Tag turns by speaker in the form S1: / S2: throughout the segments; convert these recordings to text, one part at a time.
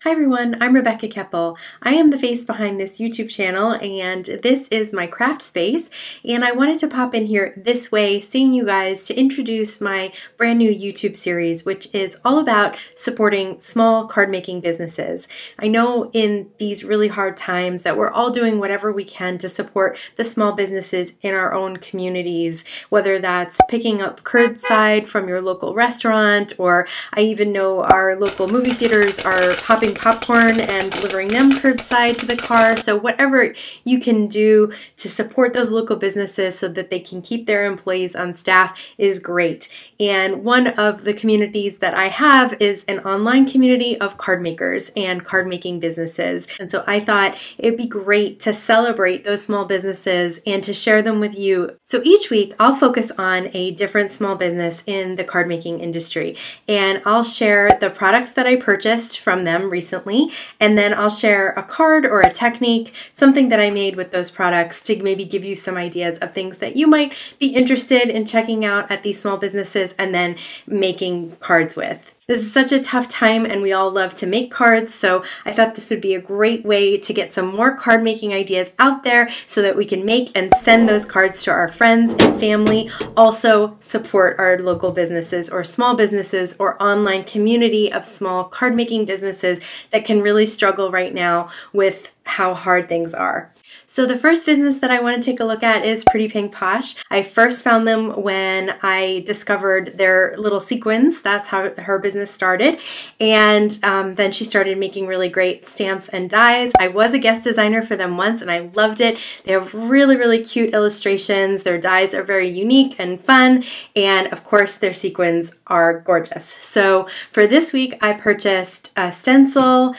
S1: Hi everyone, I'm Rebecca Keppel. I am the face behind this YouTube channel and this is my craft space, and I wanted to pop in here this way, seeing you guys, to introduce my brand new YouTube series, which is all about supporting small card making businesses. I know in these really hard times that we're all doing whatever we can to support the small businesses in our own communities, whether that's picking up curbside from your local restaurant, or I even know our local movie theaters are popping popcorn and delivering them curbside to the car. So whatever you can do to support those local businesses so that they can keep their employees on staff is great. And one of the communities that I have is an online community of card makers and card making businesses. And so I thought it'd be great to celebrate those small businesses and to share them with you. So each week I'll focus on a different small business in the card making industry, and I'll share the products that I purchased from them recently, and then I'll share a card or a technique, something that I made with those products, to maybe give you some ideas of things that you might be interested in checking out at these small businesses and then making cards with. This is such a tough time and we all love to make cards, so I thought this would be a great way to get some more card making ideas out there so that we can make and send those cards to our friends and family. Also support our local businesses or small businesses or online community of small card making businesses that can really struggle right now with how hard things are. So the first business that I want to take a look at is Pretty Pink Posh. I first found them when I discovered their little sequins. That's how her business started. And then she started making really great stamps and dies. I was a guest designer for them once and I loved it. They have really, really cute illustrations. Their dies are very unique and fun. And of course, their sequins are gorgeous. So for this week, I purchased a stencil,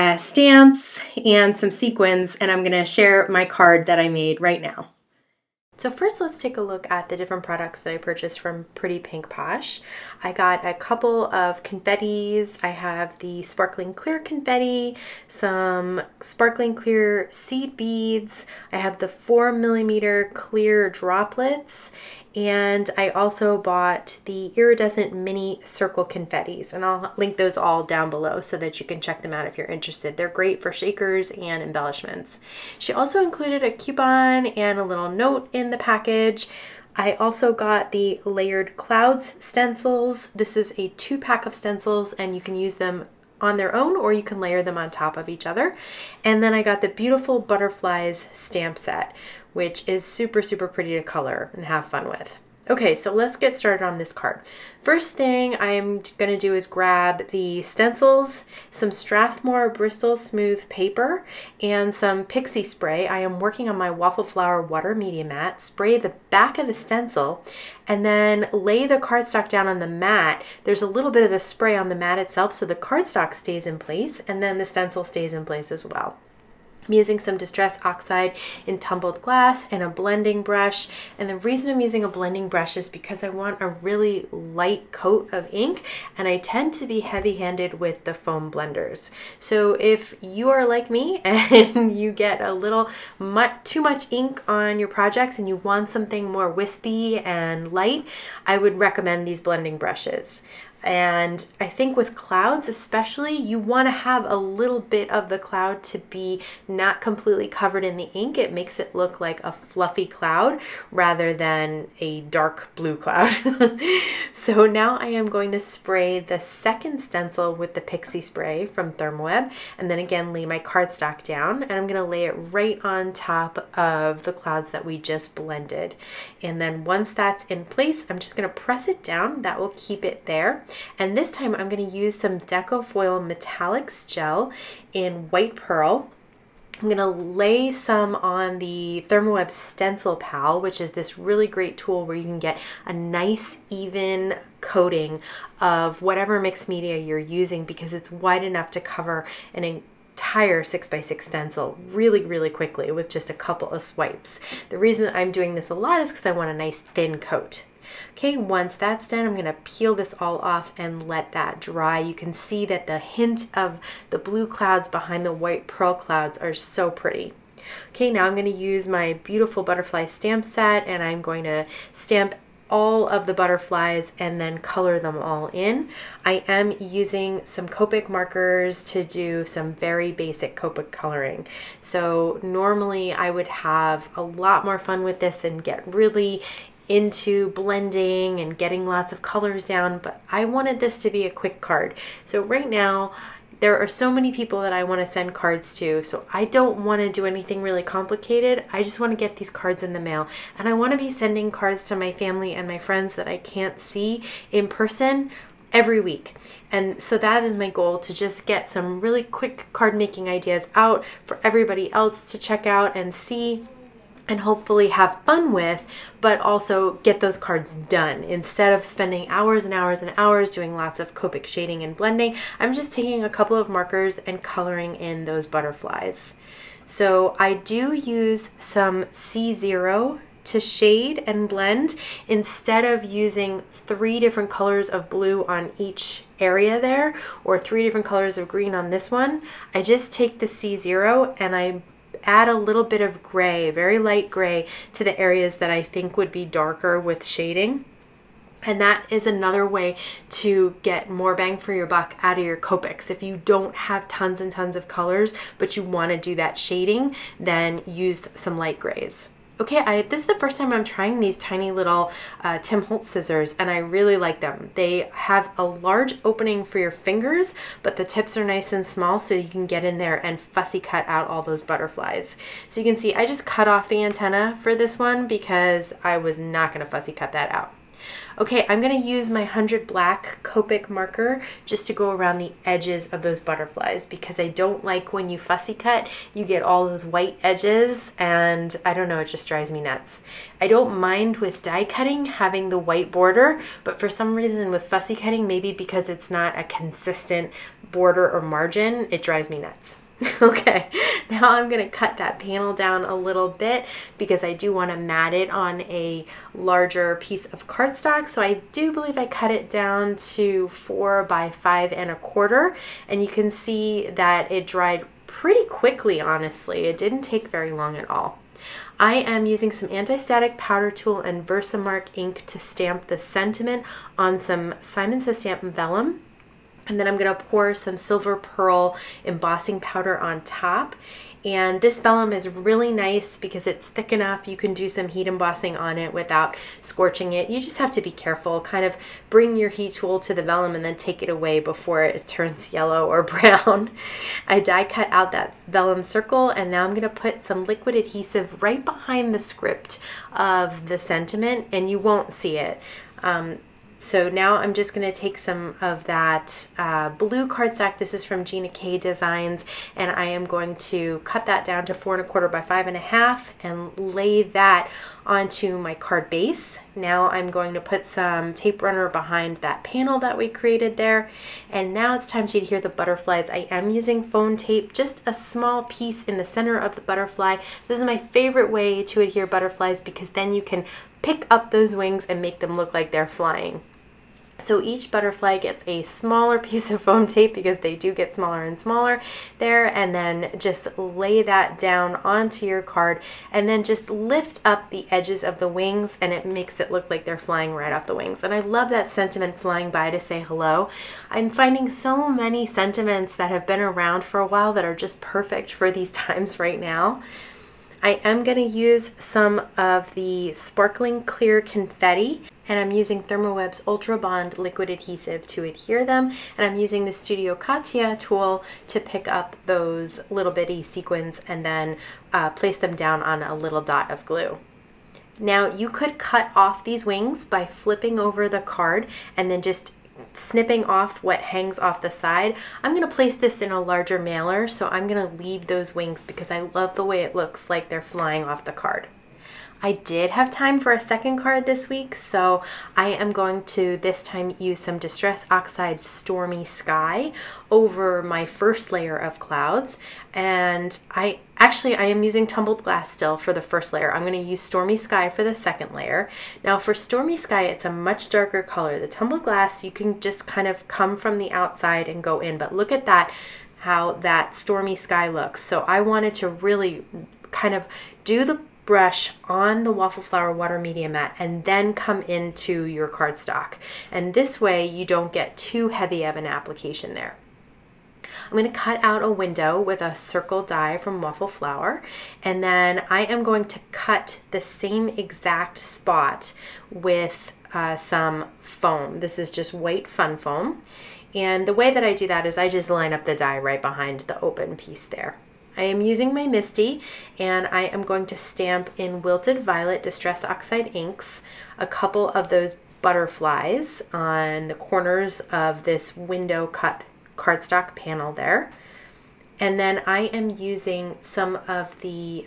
S1: stamps, and some sequins, and I'm going to share my card that I made right now. So first, let's take a look at the different products that I purchased from Pretty Pink Posh. I got a couple of confettis. I have the sparkling clear confetti, some sparkling clear seed beads. I have the 4mm clear droplets, and I also bought the iridescent mini circle confettis, and I'll link those all down below so that you can check them out if you're interested. They're great for shakers and embellishments. She also included a coupon and a little note in the package. I also got the layered clouds stencils. This is a 2-pack of stencils and you can use them on their own or you can layer them on top of each other. And then I got the beautiful butterflies stamp set, which is super, super pretty to color and have fun with. Okay, so let's get started on this card. First thing I am going to do is grab the stencils, some Strathmore Bristol Smooth paper, and some pixie spray. I am working on my Waffle Flower Water Media Mat. Spray the back of the stencil and then lay the cardstock down on the mat. There's a little bit of the spray on the mat itself so the cardstock stays in place and then the stencil stays in place as well. I'm using some Distress Oxide in tumbled glass and a blending brush. And the reason I'm using a blending brush is because I want a really light coat of ink, and I tend to be heavy-handed with the foam blenders. So if you are like me and you get a little too much ink on your projects and you want something more wispy and light, I would recommend these blending brushes. And I think with clouds especially, you want to have a little bit of the cloud to be not completely covered in the ink. It makes it look like a fluffy cloud rather than a dark blue cloud. So now I am going to spray the second stencil with the pixie spray from Thermoweb, and then again lay my cardstock down, and I'm going to lay it right on top of the clouds that we just blended. And then once that's in place, I'm just going to press it down. That will keep it there. And this time I'm going to use some Decofoil Metallics gel in White Pearl. I'm going to lay some on the Thermoweb Stencil Pal, which is this really great tool where you can get a nice even coating of whatever mixed media you're using, because it's wide enough to cover an entire 6x6 stencil really, really quickly with just a couple of swipes. The reason I'm doing this a lot is because I want a nice thin coat. Okay, once that's done, I'm going to peel this all off and let that dry. You can see that the hint of the blue clouds behind the white pearl clouds are so pretty. Okay, now I'm going to use my beautiful butterfly stamp set, and I'm going to stamp all of the butterflies and then color them all in. I am using some Copic markers to do some very basic Copic coloring. So normally I would have a lot more fun with this and get really into blending and getting lots of colors down, but I wanted this to be a quick card. So right now, there are so many people that I want to send cards to, so I don't want to do anything really complicated. I just want to get these cards in the mail, and I want to be sending cards to my family and my friends that I can't see in person every week. And so that is my goal, to just get some really quick card making ideas out for everybody else to check out and see and hopefully have fun with, but also get those cards done. Instead of spending hours and hours and hours doing lots of Copic shading and blending, I'm just taking a couple of markers and coloring in those butterflies. So I do use some C0 to shade and blend. Instead of using 3 different colors of blue on each area there, or 3 different colors of green on this one, I just take the C0 and I add a little bit of gray, very light gray, to the areas that I think would be darker with shading. And that is another way to get more bang for your buck out of your Copics. If you don't have tons and tons of colors, but you want to do that shading, then use some light grays. Okay, this is the first time I'm trying these tiny little Tim Holtz scissors, and I really like them. They have a large opening for your fingers, but the tips are nice and small, so you can get in there and fussy cut out all those butterflies. So you can see I just cut off the antenna for this one because I was not going to fussy cut that out. Okay, I'm going to use my 100 black Copic marker just to go around the edges of those butterflies, because I don't like when you fussy cut, you get all those white edges, and I don't know, it just drives me nuts. I don't mind with die cutting having the white border, but for some reason with fussy cutting, maybe because it's not a consistent border or margin, it drives me nuts. Okay, now I'm going to cut that panel down a little bit because I do want to mat it on a larger piece of cardstock. So I do believe I cut it down to 4 by 5 1/4, and you can see that it dried pretty quickly, honestly. It didn't take very long at all. I am using some anti-static powder tool and Versamark ink to stamp the sentiment on some Simon Says Stamp vellum. And then I'm going to pour some silver pearl embossing powder on top. And this vellum is really nice because it's thick enough. You can do some heat embossing on it without scorching it. You just have to be careful. Kind of bring your heat tool to the vellum and then take it away before it turns yellow or brown. I die cut out that vellum circle, and now I'm going to put some liquid adhesive right behind the script of the sentiment, and you won't see it. So now I'm just going to take some of that blue cardstock. This is from Gina K Designs, and I am going to cut that down to 4 1/4 by 5 1/2 and lay that onto my card base. Now I'm going to put some tape runner behind that panel that we created there. And now it's time to adhere the butterflies. I am using phone tape, just a small piece in the center of the butterfly. This is my favorite way to adhere butterflies because then you can pick up those wings and make them look like they're flying. So each butterfly gets a smaller piece of foam tape because they do get smaller and smaller there, and then just lay that down onto your card and then just lift up the edges of the wings, and it makes it look like they're flying right off the wings. And I love that sentiment flying by to say hello. I'm finding so many sentiments that have been around for a while that are just perfect for these times right now. I am going to use some of the sparkling clear confetti, and I'm using Thermoweb's Ultra Bond liquid adhesive to adhere them, and I'm using the Studio Katia tool to pick up those little bitty sequins and then place them down on a little dot of glue. Now you could cut off these wings by flipping over the card and then just snipping off what hangs off the side. I'm going to place this in a larger mailer, so I'm going to leave those wings because I love the way it looks like they're flying off the card. I did have time for a second card this week, so I am going to this time use some Distress Oxide Stormy Sky over my first layer of clouds. And I am using Tumbled Glass still for the first layer. I'm going to use Stormy Sky for the second layer. Now for Stormy Sky, it's a much darker color. The Tumbled Glass, you can just kind of come from the outside and go in, but look at that, how that Stormy Sky looks. So I wanted to really kind of do the brush on the Waffle Flower water media mat and then come into your cardstock. And this way you don't get too heavy of an application there. I'm going to cut out a window with a circle die from Waffle Flower, and then I am going to cut the same exact spot with some foam. This is just white fun foam. And the way that I do that is I just line up the die right behind the open piece there. I am using my Misti, and I am going to stamp in Wilted Violet Distress Oxide inks a couple of those butterflies on the corners of this window cut cardstock panel there. And then I am using some of the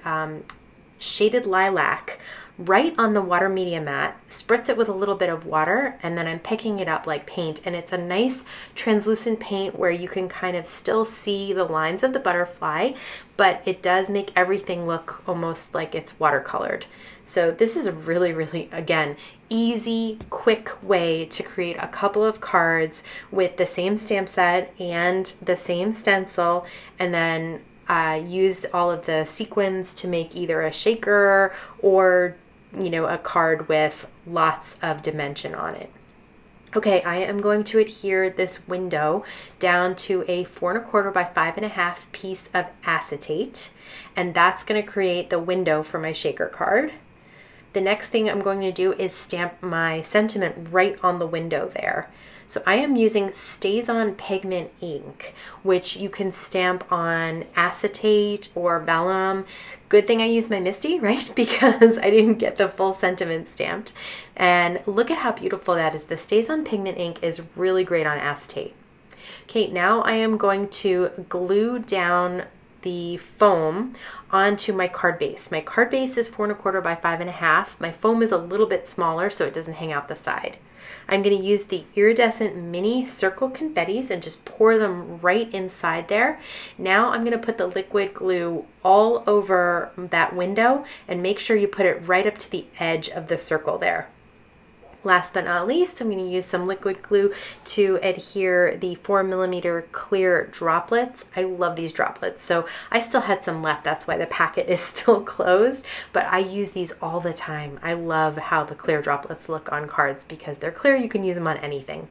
S1: shaded lilac right on the water media mat, spritz it with a little bit of water, and then I'm picking it up like paint. And it's a nice translucent paint where you can kind of still see the lines of the butterfly, but it does make everything look almost like it's watercolored. So this is a really, really, again, easy, quick way to create a couple of cards with the same stamp set and the same stencil, and then use all of the sequins to make either a shaker or, you know, a card with lots of dimension on it. Okay, I am going to adhere this window down to a 4 1/4 by 5 1/2 piece of acetate, and that's going to create the window for my shaker card. The next thing I'm going to do is stamp my sentiment right on the window there. So I am using StazOn pigment ink, which you can stamp on acetate or vellum. Good thing I used my Misti, right? Because I didn't get the full sentiment stamped. And look at how beautiful that is. The StazOn pigment ink is really great on acetate. Okay, now I am going to glue down the foam onto my card base. My card base is 4 1/4 by 5 1/2. My foam is a little bit smaller so it doesn't hang out the side. I'm going to use the iridescent mini circle confettis and just pour them right inside there. Now I'm going to put the liquid glue all over that window and make sure you put it right up to the edge of the circle there. Last but not least, I'm going to use some liquid glue to adhere the 4mm clear droplets. I love these droplets, so I still had some left. That's why the packet is still closed, but I use these all the time. I love how the clear droplets look on cards because they're clear. You can use them on anything.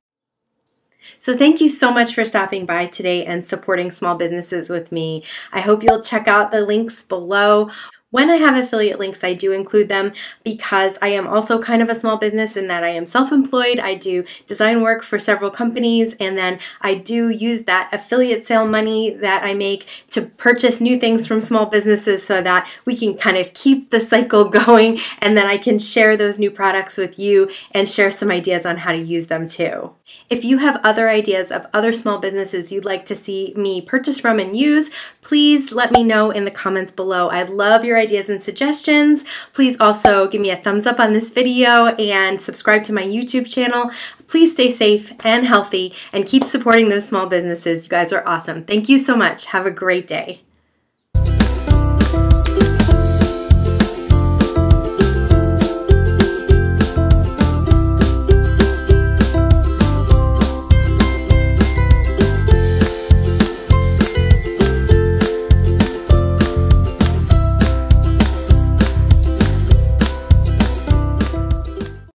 S1: So thank you so much for stopping by today and supporting small businesses with me. I hope you'll check out the links below. When I have affiliate links, I do include them because I am also kind of a small business in that I am self-employed. I do design work for several companies, and then I do use that affiliate sale money that I make to purchase new things from small businesses so that we can kind of keep the cycle going, and then I can share those new products with you and share some ideas on how to use them too. If you have other ideas of other small businesses you'd like to see me purchase from and use, please let me know in the comments below. I'd love your ideas and suggestions. Please also give me a thumbs up on this video and subscribe to my YouTube channel. Please stay safe and healthy and keep supporting those small businesses. You guys are awesome. Thank you so much. Have a great day.